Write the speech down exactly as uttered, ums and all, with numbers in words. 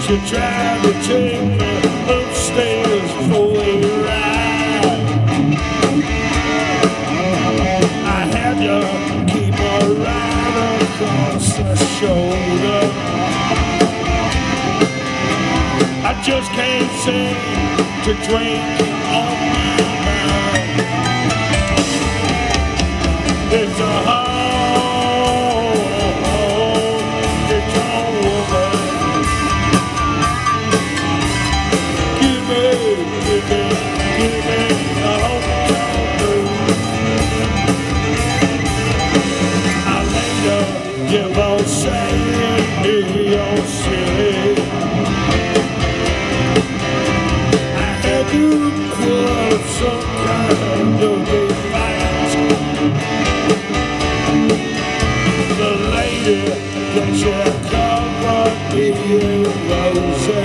She tried to take me upstairs for a ride. I had to keep her right across the shoulder. I just can't seem to drink on my mind. It's a hole, it's a woman. Give me, give me, give me a hotel room. I later give on saying New York City. I had to put some kind of a fight. The lady that she covered me in roses.